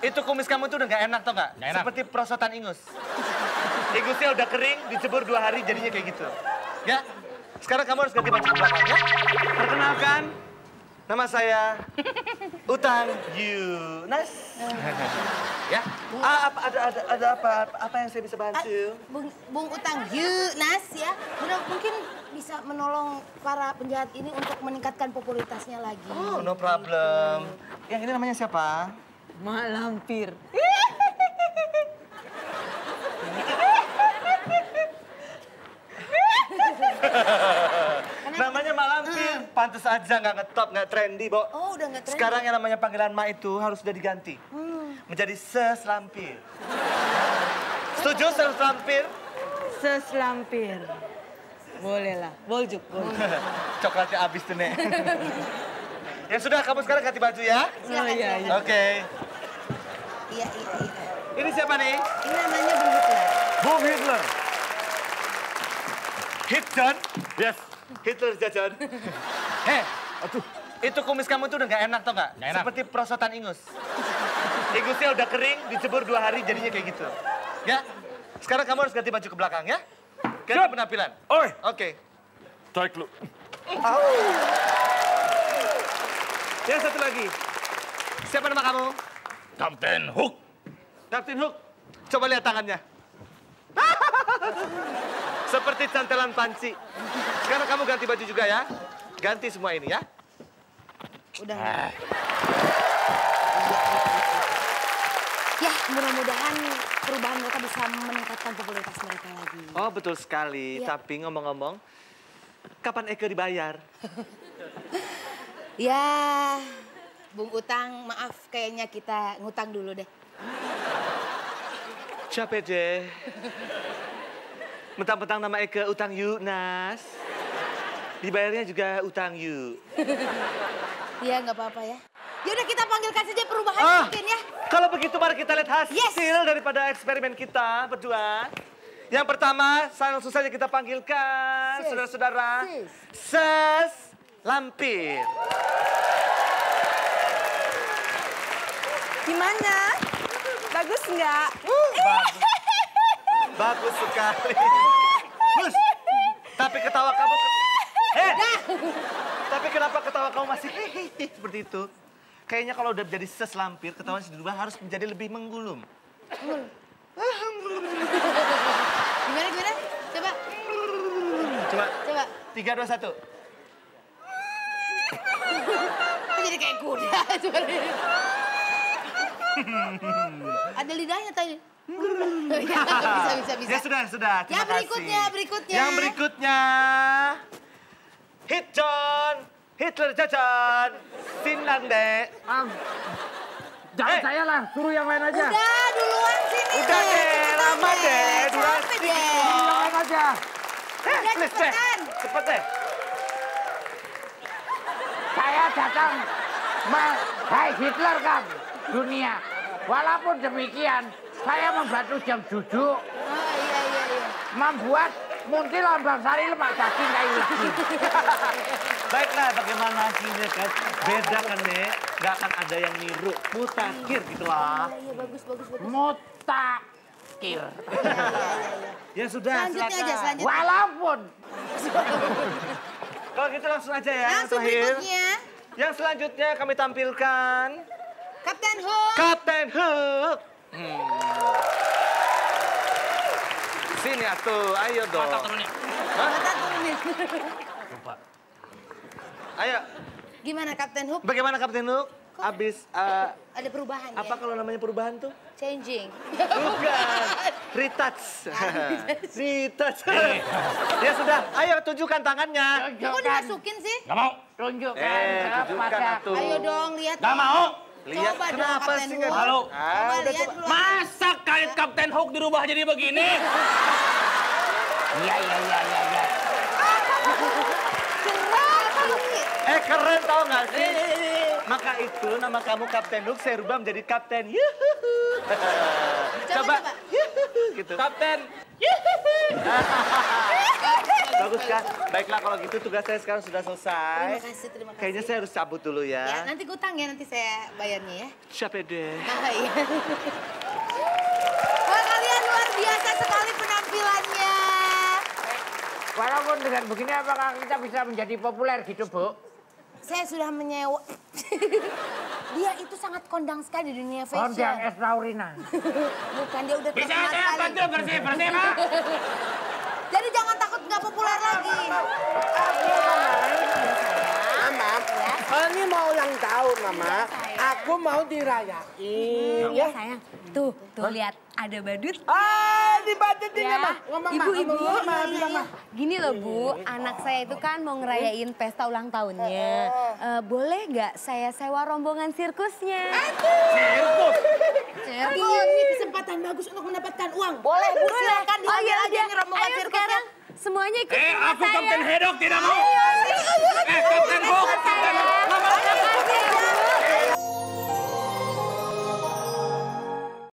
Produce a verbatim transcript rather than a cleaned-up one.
Itu kumis kamu tuh udah gak enak tau gak? Gak enak. Seperti perosotan ingus. Ingusnya udah kering, dijemur dua hari jadinya kayak gitu. Ya, sekarang kamu harus ganti baju ke belakang ya. Perkenalkan, nama saya Utang Yunas. Ya, ah, apa, ada, ada, ada apa, apa yang saya bisa bantu? Bung, Bung Utang Yunas ya, benar mungkin bisa menolong para penjahat ini untuk meningkatkan popularitasnya lagi. Oh, no problem. Yang ini namanya siapa? Mak Lampir. Namanya Mak Lampir, uh. pantes aja nggak ngetop, nggak trendy, Bo. Oh, udah nggak trendy. Sekarang yang namanya panggilan Mak itu harus udah diganti. Hmm. Menjadi Ses Lampir. Setuju Ses Lampir? Ses Lampir. Boleh lah, boljuk, boljuk. Coklatnya habis tuh, Nek. Ya sudah, kamu sekarang ganti baju ya. Silakan, oh, iya, iya. Oke. Okay. Iya, iya, iya. Ini siapa nih? Ini namanya Bung Hitler. Bung Hitler. Hitler? Yes. Hitler jajan. Heh, aduh, itu kumis kamu tuh udah gak enak tau gak? Gak enak. Seperti perosotan ingus. Ingusnya udah kering, dijemur dua hari jadinya kayak gitu. Ya, sekarang kamu harus ganti baju ke belakang ya. Ganti Siap. Penampilan. Oi. Oke. Okay. Tarik lu. Oh. Ya satu lagi. Siapa nama kamu? Kapten Hook. Kapten Hook. Coba lihat tangannya. Seperti cantelan panci. Sekarang kamu ganti baju juga ya. Ganti semua ini ya. Udah. Ah. Ya, mudah-mudahan perubahan mereka bisa meningkatkan popularitas mereka lagi. Oh, betul sekali. Ya. Tapi ngomong-ngomong, kapan Eke dibayar? Ya, Bung Utang, maaf kayaknya kita ngutang dulu deh. Capek deh. Mentang-mentang nama Eke Utang Yunas. Dibayarnya juga Utang Yu. Iya, nggak apa-apa ya. Yaudah kita panggilkan saja perubahan ah, mungkin ya. Kalau begitu mari kita lihat hasil yes. daripada eksperimen kita berdua. Yang pertama, langsung saja kita panggilkan saudara-saudara. Ses Lampir. Gimana? Bagus nggak? Uh, bagus. Bagus sekali. Bus, tapi ketawa kamu... Eh, tapi kenapa ketawa kamu masih hehehe seperti itu? Kayaknya kalau udah menjadi Ses Lampir, ketawa si dirubah harus menjadi lebih menggulung. Gimana, gimana? Coba. Coba. Coba. Tiga, dua, satu. Jadi kayak kuda. Ada lidahnya tadi. Ya, bisa, bisa, bisa. Ya sudah, sudah. Terima ya berikutnya, kasih. berikutnya. Yang berikutnya. Hit John. Hitler jajan. Sinang deh. Am. Jangan hey. saya lah, suruh yang lain aja. Udah, duluan sini. Udah deh, lama deh. Durasi deh. Yang lain aja. Eh, please deh. Cepet deh. Saya datang Hai Hitler kan, dunia. Walaupun demikian, saya membantu jam duduk. Oh, iya, iya, iya. Membuat muntil lambang sari lemak daging kayak gitu. Baiklah, bagaimana hasilnya kan? Beda kan, Nek? Gak akan ada yang niru. Mutakhir gitu lah. Iya, iya, bagus, bagus, bagus. Mutakhir. Iya, iya, iya. Ya sudah, selanjutnya silakan. aja, selanjutnya. Walaupun. Kalau gitu langsung aja ya. Langsung yang terakhir. berikutnya. Yang selanjutnya kami tampilkan. Kapten Hook. Kapten Hook. Hmm. Sini atuh, ayo dong. Mata turunin. Hah? Mata turunin. Lupa. Ayo. Gimana Kapten Hook? Bagaimana Kapten Hook? Kok Abis uh, ada perubahan apa ya? kalau namanya perubahan tuh? Changing. Bukan. Retouch. Retouch. Ya sudah, ayo tunjukkan tangannya. Kok dimasukin sih? Gak mau. Tunjukkan Eh, tunjukkan kepada atuh. Ayo dong, lihat. Gak mau. Lihat Coba dong, kenapa Kapten sih Hook. nggak Halo. Ah, Coba udah lihat coba. dulu. Masa kait Kapten Hook dirubah jadi begini? Iya, iya, iya, iya. Ya. Keren. Eh keren tau gak sih? Maka itu nama kamu Kapten Hook saya rubah menjadi Kapten Yuhuhu. Coba, coba. Yuhuhu gitu. Kapten. Bagus kan? Baiklah kalau gitu tugas saya sekarang sudah selesai. Terima kasih, terima kasih. Kayaknya saya harus cabut dulu ya. Ya, nanti gue utang ya, nanti saya bayarnya ya. Siapa deh? Ah, iya. Wah, kalian luar biasa sekali penampilannya. Walaupun dengan begini apakah kita bisa menjadi populer gitu, Bu? Saya sudah menyewa. Dia itu sangat kondang sekali di dunia fashion. Kondang es Laurina. Bukan, dia udah Bisa terkenal saya sekali. bantu bersih-bersih, Pak? Jadi jangan takut nggak populer lagi. Mama, ini mau ulang tahun, Mama. Aku mau dirayain. Iya sayang. Tuh, tuh lihat ada badut. Ah, dibajetin ya, Ya, Ma. Ngomong, Ma. ibu-ibu. Ngomong, Ma. Bilang, Ma. Gini loh Bu, anak saya itu kan mau ngerayain pesta ulang tahunnya. Eh, boleh nggak saya sewa rombongan sirkusnya? Sirkus. Aduh, ini kesempatan bagus untuk mendapatkan uang. Boleh, Bu, silakan Oh diambil iya aja aja. ini rombongan Ayo sirkusnya. sekarang semuanya ikut Eh, sama aku saya. Kapten Hedok tidak mau. Eh, Kapten Hook, Kapten Hook.